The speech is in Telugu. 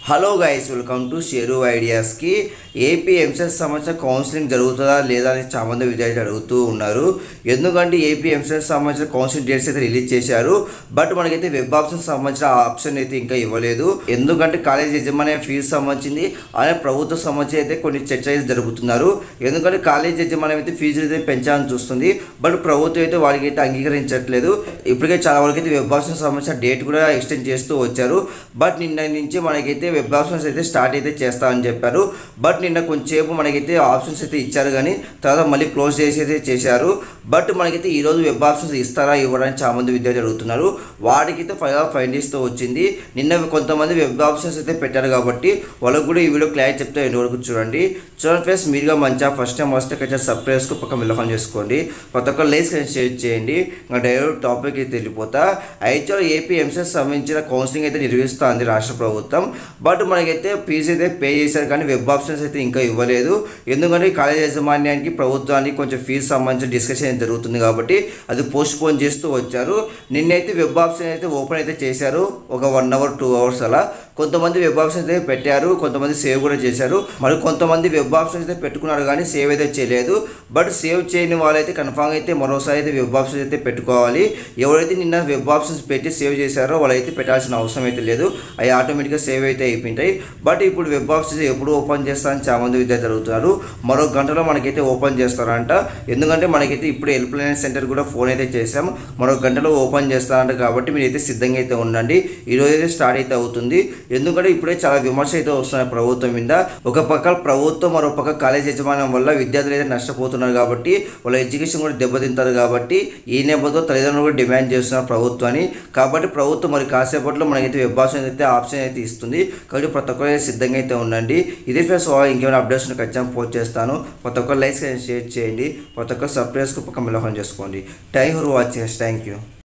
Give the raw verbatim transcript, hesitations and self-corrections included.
హలో గైస్, వెల్కమ్ టు షేరు ఐడియాస్కి. ఏపీ ఎంసెట్ సంబంధించిన కౌన్సిలింగ్ జరుగుతుందా లేదా అని చాలామంది విద్యార్థులు అడుగుతూ ఉన్నారు. ఎందుకంటే ఏపీ ఎంసెట్ సంబంధించిన కౌన్సిలింగ్ డేట్స్ అయితే రిలీజ్ చేశారు. బట్ మనకైతే వెబ్ ఆప్షన్ సంబంధించిన ఆప్షన్ అయితే ఇంకా ఇవ్వలేదు. ఎందుకంటే కాలేజ్ యజమాని ఫీజు సంబంధించింది అలాగే ప్రభుత్వం సంబంధించి అయితే కొన్ని చర్చ అయితే జరుపుతున్నారు. ఎందుకంటే కాలేజ్ యజమాని అయితే ఫీజులు అయితే పెంచాలని చూస్తుంది. బట్ ప్రభుత్వం అయితే వారికి అయితే అంగీకరించట్లేదు. ఇప్పటికే చాలా వరకు అయితే వెబ్ ఆప్షన్ సంబంధించిన డేట్ కూడా ఎక్స్టెండ్ చేస్తూ వచ్చారు. బట్ నిన్న నుంచి మనకైతే వెబ్ ఆప్షన్స్ అయితే స్టార్ట్ అయితే చేస్తామని చెప్పారు. బట్ నిన్న కొంచెంసేపు మనకైతే ఆప్షన్స్ అయితే ఇచ్చారు, కానీ తర్వాత మళ్ళీ క్లోజ్ చేసి అయితే చేశారు. బట్ మనకైతే ఈరోజు వెబ్ ఆప్షన్స్ ఇస్తారా ఇవ్వడానికి చాలా మంది విద్యార్థులు అడుగుతున్నారు. వాటికైతే ఫైవ్ ఆఫ్ ఫైవ్ డేస్తో వచ్చింది. నిన్న కొంతమంది వెబ్ ఆప్షన్స్ అయితే పెట్టారు కాబట్టి వాళ్ళకు కూడా ఈ వీడియో క్లారిటీ చెప్తే ఎండ్ వరకు చూడండి. చూడండి ఫ్రెండ్స్, మీరుగా మంచిగా ఫస్ట్ టైం వస్తే కొంచెం సబ్స్క్రైబ్ చేసుకుని పక్కన మిలఫోన్ చేసుకోండి. ప్రతి ఒక్క లైక్స్ షేర్ చేయండి. ఇంకా డైరెక్ట్ టాపిక్ అయితే వెళ్ళిపోతా. యాక్చువల్ ఏపీ ఎంసెట్ సంబంధించిన కౌన్సిలింగ్ అయితే నిర్వహిస్తుంది రాష్ట్ర ప్రభుత్వం. బట్ మనకైతే ఫీజు అయితే పే చేశారు, కానీ వెబ్ ఆప్షన్స్ అయితే ఇంకా ఇవ్వలేదు. ఎందుకంటే కాలేజ్ యాజమాన్యానికి ప్రభుత్వానికి కొంచెం ఫీజు సంబంధించిన డిస్కషన్ జరుగుతుంది కాబట్టి అది పోస్ట్ పోన్ చేస్తూ వచ్చారు. నిన్నైతే వెబ్ ఆప్షన్ అయితే ఓపెన్ అయితే చేశారు, ఒక వన్ అవర్ టూ అవర్స్ అలా. కొంతమంది వెబ్ ఆప్షన్స్ అయితే పెట్టారు, కొంతమంది సేవ్ కూడా చేశారు. మరి కొంతమంది వెబ్ ఆప్షన్స్ అయితే పెట్టుకున్నారు కానీ సేవ్ అయితే చేయలేదు. బట్ సేవ్ చేయని వాళ్ళైతే కన్ఫామ్ అయితే మరోసారి అయితే వెబ్ ఆప్షన్స్ అయితే పెట్టుకోవాలి. ఎవరైతే నిన్న వెబ్ ఆప్షన్స్ పెట్టి సేవ్ చేశారో వాళ్ళైతే పెట్టాల్సిన అవసరం అయితే లేదు, అవి ఆటోమేటిక్గా సేవ్ అయితే అయిపోయింటాయి. బట్ ఇప్పుడు వెబ్ ఆప్షన్స్ ఎప్పుడు ఓపెన్ చేస్తారని చాలా మంది విద్యార్థులు అడుగుతున్నారు. మరో గంటలో మనకైతే ఓపెన్ చేస్తారంట. ఎందుకంటే మనకైతే ఇప్పుడు హెల్ప్ లైన్ సెంటర్ కూడా ఫోన్ అయితే చేసాం, మరో గంటలో ఓపెన్ చేస్తారంట. కాబట్టి మీరైతే సిద్ధంగా అయితే ఉండండి. ఈరోజు అయితే స్టార్ట్ అయితే అవుతుంది. ఎందుకంటే ఇప్పుడే చాలా విమర్శ అయితే వస్తున్నాయి ప్రభుత్వం మీద. ఒక పక్క ప్రభుత్వం, మరో పక్క కాలేజ్ యజమాన్యం వల్ల విద్యార్థులు అయితే నష్టపోతున్నారు కాబట్టి వాళ్ళ ఎడ్యుకేషన్ కూడా దెబ్బతింటారు. కాబట్టి ఈ నేపథ్యంలో తల్లిదండ్రులు కూడా డిమాండ్ చేస్తున్నారు ప్రభుత్వాన్ని. కాబట్టి ప్రభుత్వం మరి కాసేపట్లో మనకైతే వెబ్ ఆప్షన్ అయితే ఆప్షన్ అయితే ఇస్తుంది. కాబట్టి ప్రతి ఒక్కరు సిద్ధంగా అయితే ఉండండి. ఇదే ఫ్రెండ్స్, ఇంకేమైనా అప్డేట్స్ ఖచ్చితంగా పోస్ట్ చేస్తాను. ప్రతి ఒక్కరు లైక్స్ షేర్ చేయండి. ప్రతి ఒక్కరు సబ్స్క్రైబ్ పక్క మిలఫోన్ చేసుకోండి. Thank you for watching. Thank you.